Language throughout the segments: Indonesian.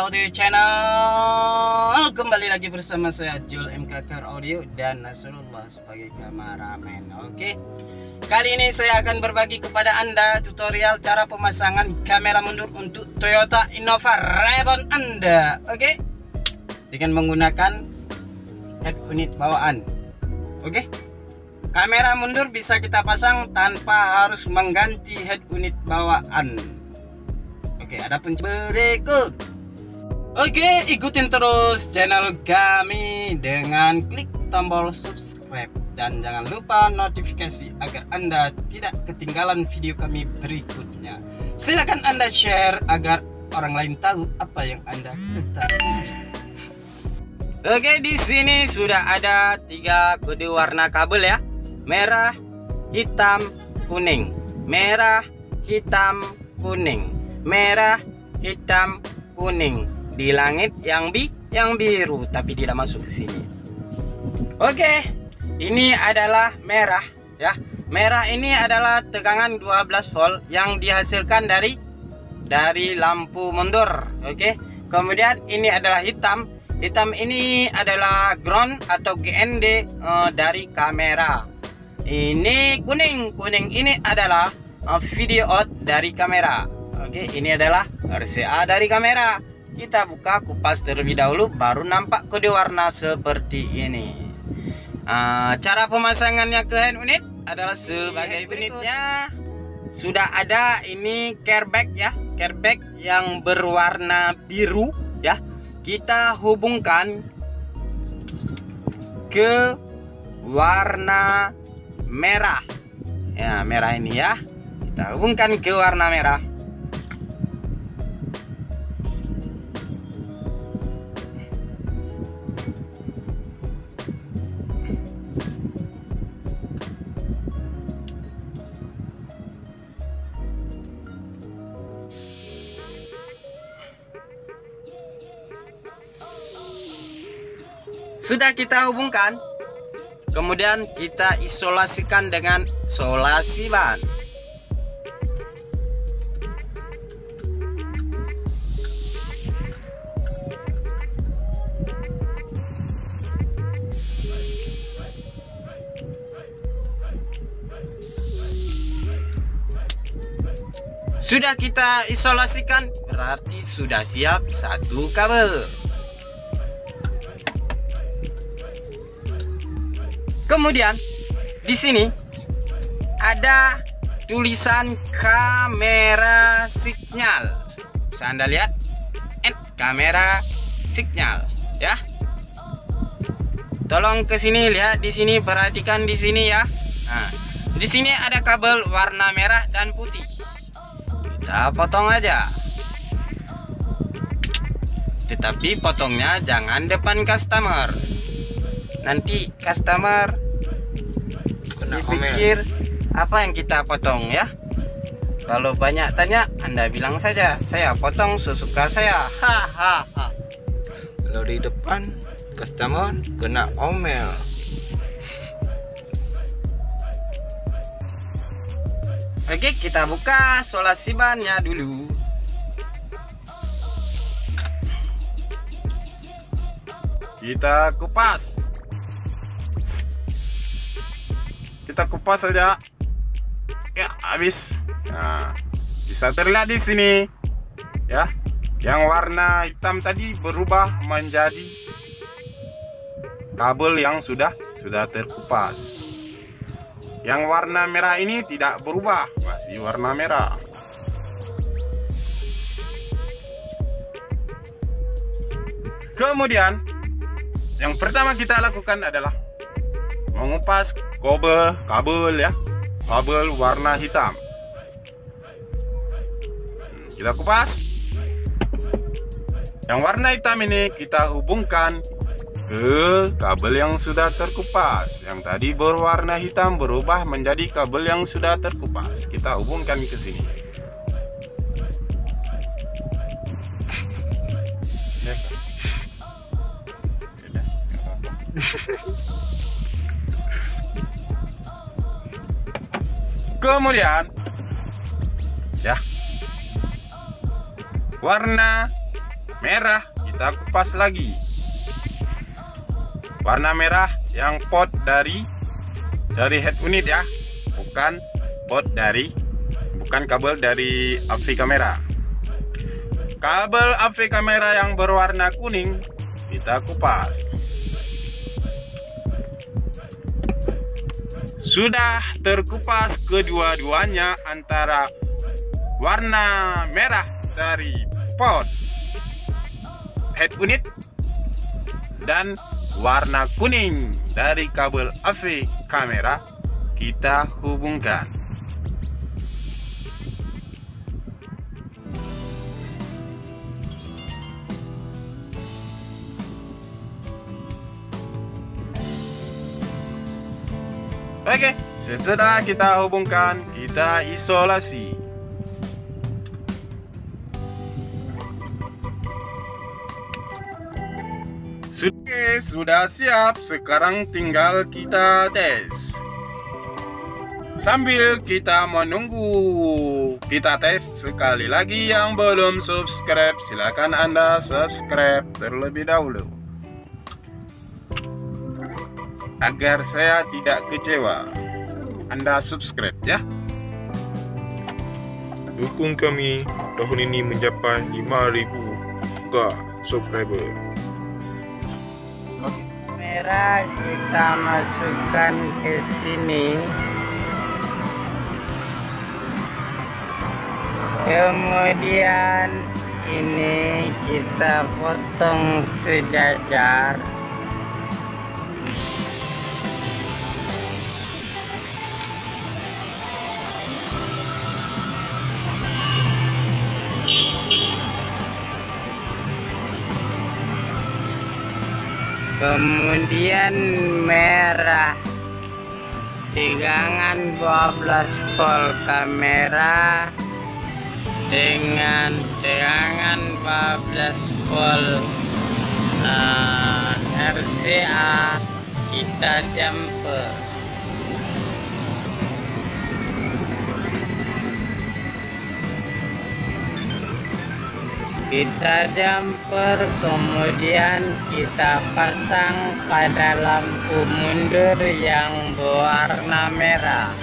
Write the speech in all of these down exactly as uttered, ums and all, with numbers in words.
Audio Channel. Kembali lagi bersama saya Jul M K Car Audio dan Nasrullah sebagai kameramen. Oke, kali ini saya akan berbagi kepada Anda tutorial cara pemasangan kamera mundur untuk Toyota Innova Reborn Anda. Oke, dengan menggunakan head unit bawaan. Oke, kamera mundur bisa kita pasang tanpa harus mengganti head unit bawaan. Oke, ada pun berikut. Oke, ikutin terus channel kami dengan klik tombol subscribe dan jangan lupa notifikasi agar Anda tidak ketinggalan video kami berikutnya. Silakan Anda share agar orang lain tahu apa yang Anda ketahui. Oke, di sini sudah ada tiga kode warna kabel ya. Merah, hitam, kuning. Merah, hitam, kuning. Merah, hitam, kuning. Di langit yang bi yang biru tapi tidak masuk ke sini. Oke, ini adalah merah ya. Merah ini adalah tegangan dua belas volt yang dihasilkan dari dari lampu mundur. Oke. Kemudian ini adalah hitam. Hitam ini adalah ground atau G N D uh, dari kamera. Ini kuning. Kuning ini adalah uh, video out dari kamera. Oke, ini adalah R C A dari kamera. Kita buka kupas terlebih dahulu, baru nampak kode warna seperti ini. uh, Cara pemasangannya ke hand unit adalah sebagai berikutnya. Sudah ada ini carback ya, carback yang berwarna biru ya. Kita hubungkan ke warna merah ya, merah ini ya. Kita hubungkan ke warna merah. Sudah kita hubungkan, kemudian kita isolasikan dengan isolasi ban. Sudah kita isolasikan, berarti sudah siap satu kabel. Kemudian di sini ada tulisan kamera signal. Bisa Anda lihat, N kamera signal ya. Tolong ke sini lihat di sini, perhatikan di sini ya. Nah, di sini ada kabel warna merah dan putih. Kita potong aja. Tetapi potongnya jangan depan customer. Nanti customer dipikir apa yang kita potong ya. Kalau banyak tanya, Anda bilang saja saya potong sesuka saya. Hahaha. Kalau di depan customer kena omel. Oke, kita buka isolasi bannya dulu. Kita kupas. Kita kupas saja. Ya, habis. Nah, bisa terlihat di sini. Ya, yang warna hitam tadi berubah menjadi kabel yang sudah sudah terkupas. Yang warna merah ini tidak berubah, masih warna merah. Kemudian, yang pertama kita lakukan adalah mengupas kabel kabel ya, kabel warna hitam. Kita kupas. Yang warna hitam ini kita hubungkan ke kabel yang sudah terkupas. Yang tadi berwarna hitam berubah menjadi kabel yang sudah terkupas. Kita hubungkan ke sini. Kemudian ya, warna merah kita kupas lagi. Warna merah yang pot dari dari head unit ya, bukan pot dari bukan kabel dari A V kamera. Kabel A V kamera yang berwarna kuning kita kupas. Sudah terkupas kedua-duanya antara warna merah dari pot head unit dan warna kuning dari kabel A V kamera, kita hubungkan. Oke, setelah kita hubungkan, kita isolasi. Oke, sudah siap. Sekarang tinggal kita tes. Sambil kita menunggu, kita tes sekali lagi. Yang belum subscribe, silakan Anda subscribe terlebih dahulu, agar saya tidak kecewa. Anda subscribe ya. Dukung kami tahun ini mencapai lima ribu subscriber. Merah kita masukkan ke sini. Kemudian ini kita potong sejajar. Kemudian merah tegangan dua belas volt kamera dengan tegangan dua belas volt uh, R C A kita jumper. Kita jumper, kemudian kita pasang pada lampu mundur yang berwarna merah.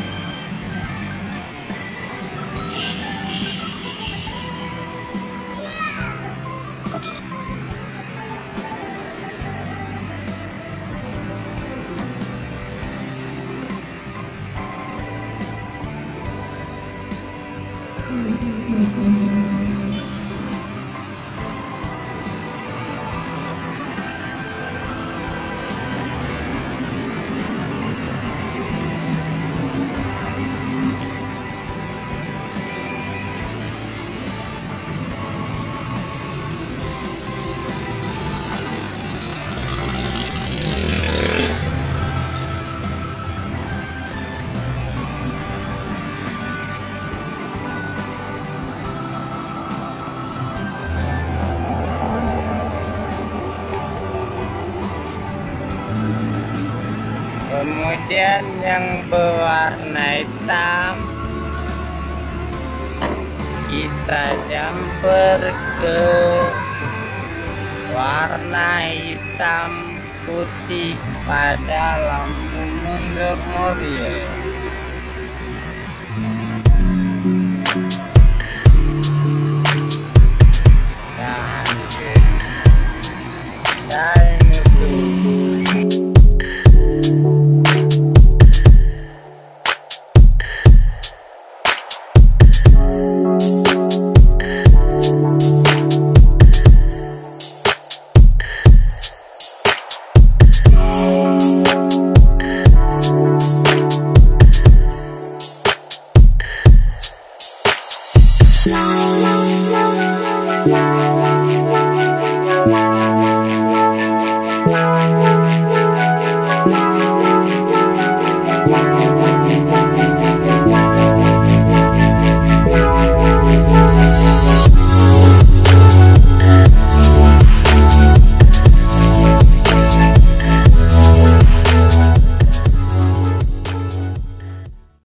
Kemudian yang berwarna hitam kita jumper ke warna hitam putih pada lampu mundur mobil.